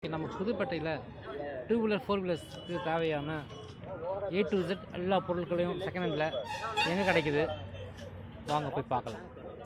நம்ம புதுப்பேட்டையில் 2 வீலர் 4 வீலர்ஸ்க்கு தேவையான A to Z எல்லா பொருட்களையும் செகண்ட் ஹேண்டில் எங்கே கிடைக்குது வாங்க போய் பார்க்கலாம்.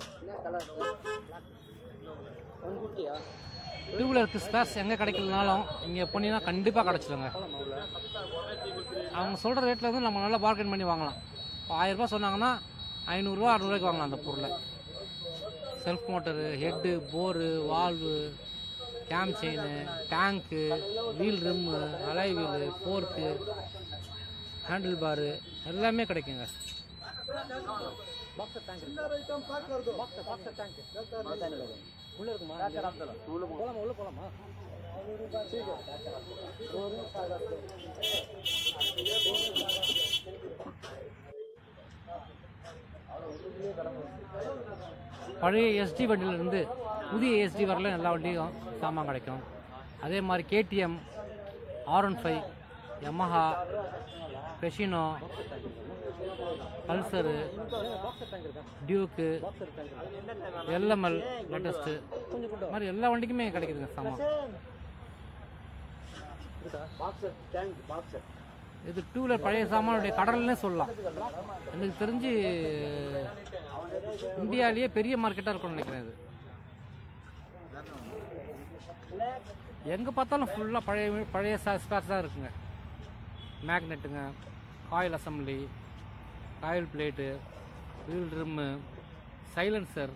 2 வீலருக்கு ஸ்பேர்ஸ் எங்கே கிடைக்கலனாலும் இங்கே போனீங்கன்னா கண்டிப்பாக கிடச்சிடுங்க. அவங்க சொல்கிற ரேட்டில் வந்து நம்ம நல்லா பார்கெயின் பண்ணி வாங்கலாம். இப்போ 1000 ரூபா சொன்னாங்கன்னா 500 ரூபா 600 ரூபாய்க்கு வாங்கலாம் அந்த பொருளை. Self motor, head, bore, valve, cam chain, tank, wheel rim, alloy wheel, fork, handle bar எல்லாமே கிடைக்குங்க. உள்ள இருக்குமா? உள்ள போலாமா? பழைய எஸ்டி வண்டியிலிருந்து புதிய எஸ்டி வரல எல்லா வண்டியும் சாமான் கிடைக்கும். அதே மாதிரி KTM, R15, Yamaha, Fascino, Pulsar, Duke, LML latest மாதிரி எல்லா வண்டிக்குமே கிடைக்குதுங்க சாமான். இது 2 வீலர் பழைய சாமானுடைய கடல்னே சொல்லலாம். எனக்கு தெரிஞ்சு இந்தியாவிலேயே பெரிய மார்க்கெட்டாக இருக்கும்னு நினைக்கிறேன். இது எங்கே பார்த்தாலும் ஃபுல்லாக பழைய ஸ்பேர்ஸ் தான் இருக்குங்க. மேக்னெட்டுங்க, coil assembly, coil plate, wheel rim, silencer.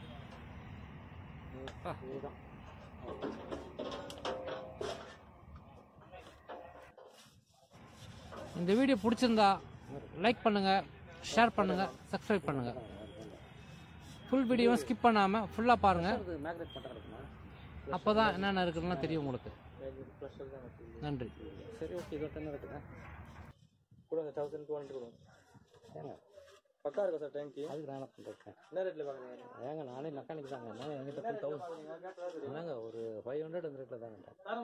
இந்த வீடியோ பிடிச்சிருந்தா லைக் பண்ணுங்கள், ஷேர் பண்ணுங்கள், சப்ஸ்கிரைப் பண்ணுங்கள். ஃபுல் வீடியோவும் ஸ்கிப் பண்ணாமல் ஃபுல்லாக பாருங்கள். அப்போ தான் என்னென்ன இருக்குதுன்னா தெரியும் உங்களுக்கு. நன்றி. சரி, ஓகே. இது என்ன இருக்குதா கூட 1200 கூட பக்கா இருக்கா சார்? டேங்க் அதுக்கு நான் என்ன பண்ணுறேன்? என்ன ரேட்டில் பார்க்குறீங்க? ஏங்க நானே மெக்கானிக் தாங்க. நான் எங்கிட்ட 1000 என்னங்க ஒரு 500 அந்த ரேட்டில் தாங்க.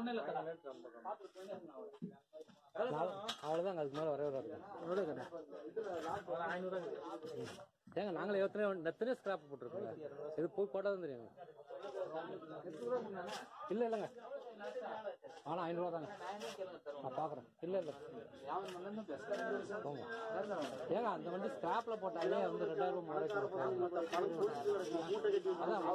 அவ்வளோதாங்க, அதுக்கு மேலே வரவே வராது. ஏங்க நாங்களே எத்தனையோ ஸ்கிராப் போட்டிருக்கோங்க. இது போய் போட்டால் தான் தெரியுங்க. இல்லை இல்லைங்க, ஆனால் 500 ரூபா தாங்க. நான் பார்க்குறேன். இல்லை போங்க. ஏங்க அந்த வண்டி ஸ்கிராப்பில் போட்டாலே வந்து 2000 ரூபா 3000 அதான்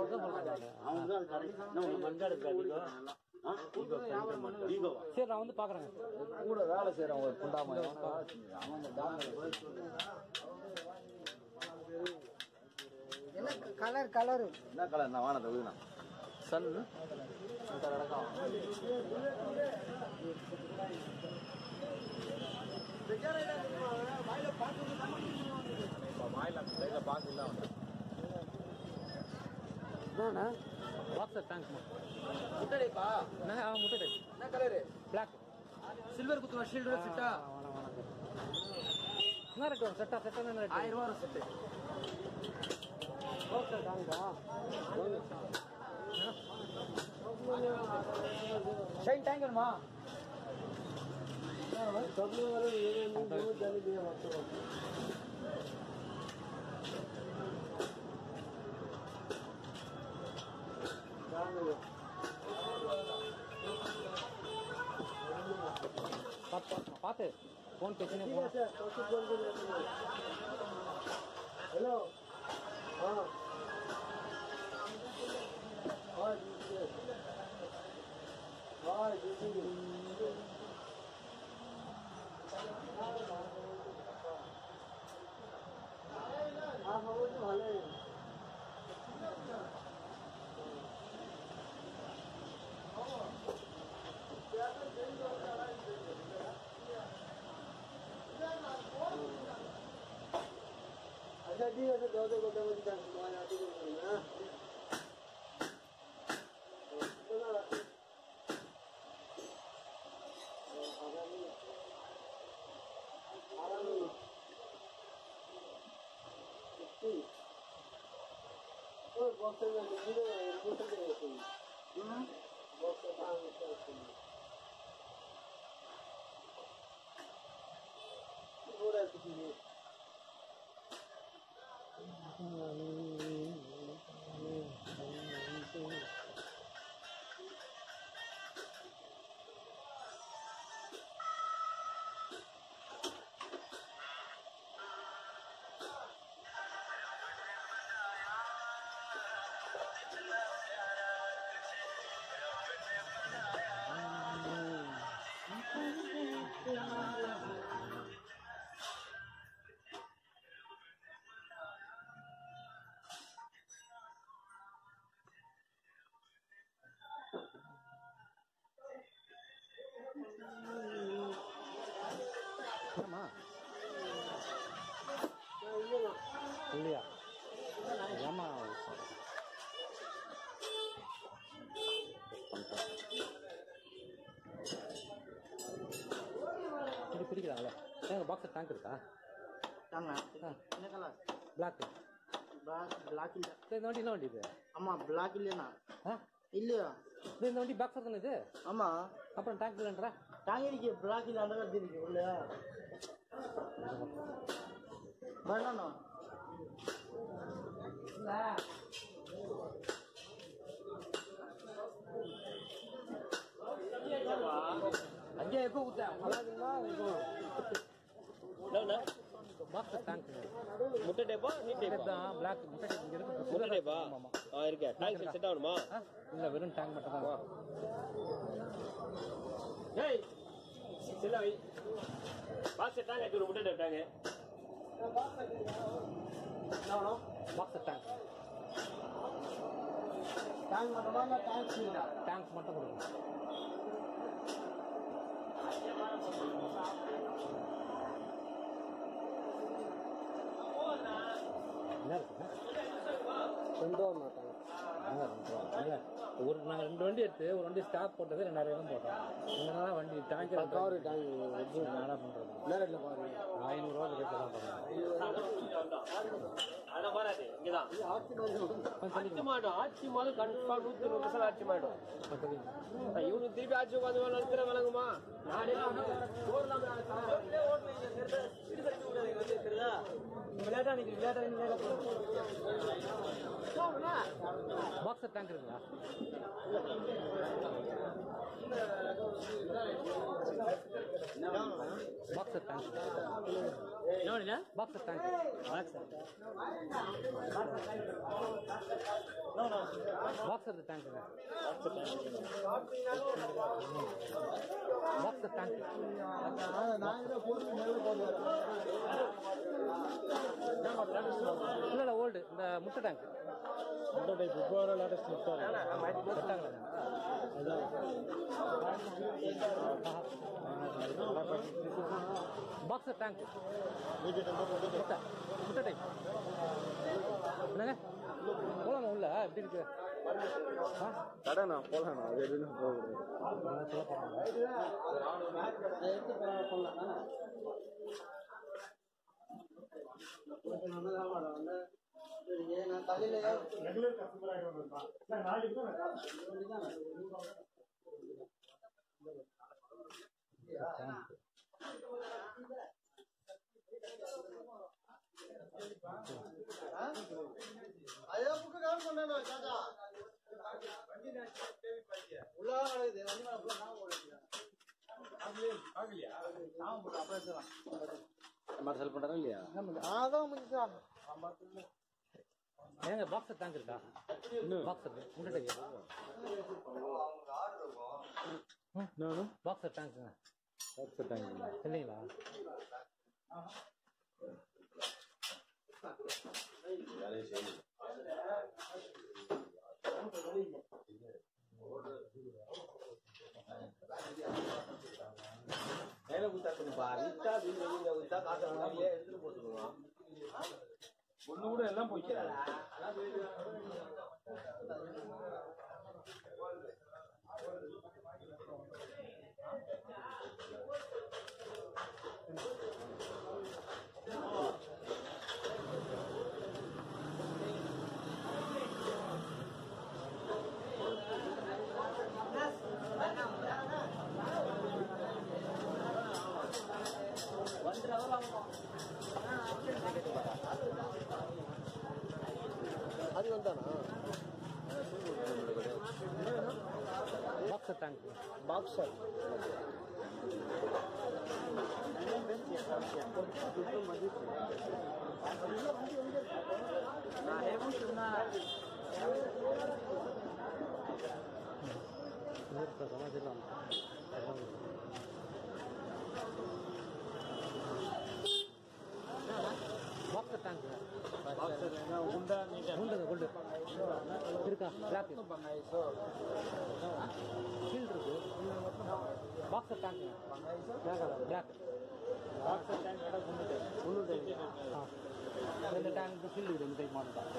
சரி, நான் வந்து பார்க்குறேங்க. கூட வேலை செய்கிறேன் ஒரு புண்டாம கலர் கலரு என்ன கலர்? நான் வானத்தை விழுனா சன் பாக்ஸர் டேங்க் முட்டைப்பா. முட்டை என்ன கலரு? பிளாக் சில்வர் குத்துவா ஷீல்டு செட்டா என்ன ரேட் வரும்? செட்டா 1000 ரூபா வரும் செட்டு. பாக்ஸர் டேங்கா ஷைன் டேங்க் வேணுமா? பார்த்து ஃபோன் பேசினே ஹலோ. முடிக்கிறாங்களே பாக்ஸர் டேங்க் இருக்கா என்ன கலர் பிளாக் பிளாக் இல்ல இந்த வண்டி என்ன வண்டி இது ஆமா பிளாக் இல்லையா இல்லையா இந்த வண்டி பாக்ஸர் தானே இது ஆமா அப்புறம் டேங்க் இல்லைன்றா டேங்க் இருக்கு பிளாக் இல்ல அந்த கட்டி இருக்கு உள்ள வேணாண்ணா அங்கே எப்போ ஊத்த அழகுங்களா பாக்ஸர் டேங்க் முட்டை டேப்பா நீட் டேப்பா தான் பிளாக் முட்டை டேப் இங்க இருக்கு முட்டை டேப்பா இருக்கு டேங்க் செட் ஆகுமா இல்ல வெறும் டேங்க் மட்டும் தான் ஏய் செல்ல வை பாக்ஸ் டேங்க் அது முட்டை type tank boxer tank tank மட்டுமா இல்ல டேங்க் இல்ல டேங்க் மட்டும் கொடுங்க என்ன இருக்குங்க ஒரு நாங்கள் 2 வண்டி எடுத்து ஒரு வண்டி ஸ்டாப் போட்டது 2000 போட்டோம் இதனால வண்டி டேங்க் கார் டேங்க் என்ன பண்ணுறது நேரில் பாருங்க 500 ரூபா ரேட்டு தான் அதான் வராது இங்கதான் ஆட்சி மாடும் ஆட்சி மாடும் கன்ஃபார்ம் 100% ஆட்சி மாடும் இவனு திருப்பி ஆட்சி உட்காந்து நடத்துற வழங்குமா நாடே விளையாட்டா நிற்கிறேன் விளையாட்டா பாக்ஸர் டேங்க் இருக்குங்களா boxer tank boxer tank boxer டேங்க்குங்க பாக்ஸர் டேங்க் இல்லை ஓல்டு இந்த முட்டை டேங்க் முட்டை டைப் இப்போ வர லேட்டஸ்ட் பாக்ஸர் டேங்க் முட்டை டைப் என்னங்க போகலாமா உள்ள எப்படி இருக்கு கடனா போகலாம் அது எப்படின்னு அதே புக்கு கால் பண்ணா சாச்சா உள்ள இது வண்டி மேல புள்ள நான் ஓடுறேன் ஆகலையா நான் போட அப்புறம் செல் பண்றா இல்லையா அதான் முடிஞ்சா ஏங்க பாக்ஸர் டேங்க் இருக்கா பாக்ஸர் முட்டை டைப் பாக்ஸர் டேங்க்குங்க பாக்ஸர் டேங்க் இல்லைங்களா மேல குத்தாக்கணும்பா விட்டா வீங்க விட்டா காசு வாங்கியே எடுத்துட்டு போட்டுருவான் ஒண்ணு கூட எல்லாம் போய்க்கிறாரு அது வந்தானா பாக்ஸர் டேங்க் பாக்ஸர் சமாச்சாரம் பாக்ஸர் டேங்க் உண்டு உண்டு இருக்கா பிளாக் ஃபீல்டு இருக்கு boxer tank black boxer tank கடை குண்டு ஆ இந்த டேங்க் ஃபீல்டு இருக்குது இந்த டைப் மாடல்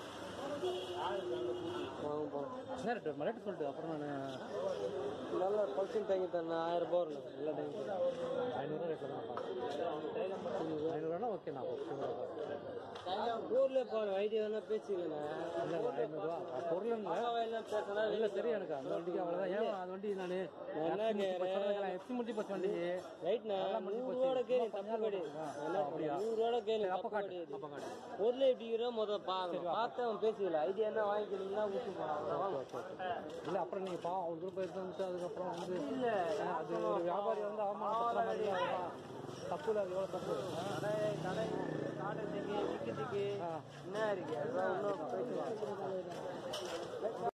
நேரிட்டு ரேட்டு சொல்லிட்டு அப்புறம் நான் நல்லா ஃபங்க்ஷன் தேங்கி தரேன் 1000 ரூபாய் வரணும் எல்லா தேங்கி 500 ரேட்டில் தான் பார்க்குறேன் 500 ஓகேண்ணா ஊரில் போகிற ஐடியா வேணா பேசிக்கண்ணா இல்லை 500 பொருள் இல்லை சரி எனக்கு அந்த வண்டிக்கு அவ்வளோதான் ஏன் அது வண்டி நான் எஃப்சி முட்டி பஸ் வண்டி ரைட்ண்ணா 100 கேள்வி தப்பு கிடையாது அப்படியா 100 கேள்வி அப்போ காட்டு பொருள் எப்படிங்கிற முதல் பார்த்து அவன் பேசிக்கல ஐடியா என்ன வாங்கிக்கிறீங்கன்னா இல்லை அப்புறம் நீங்கள் அவங்களுக்கு போயிட்டு வந்துட்டு அதுக்கப்புறம் வந்து இல்லை அது ஒரு வியாபாரி வந்து அவமானப்படுத்துற மாதிரி தப்பு இல்லை அது எவ்வளோ தப்பு கடை காட்டுறதுக்கு விற்கிறதுக்கு என்ன இருக்கு அதுதான் ஒன்றும் பேசுவாங்க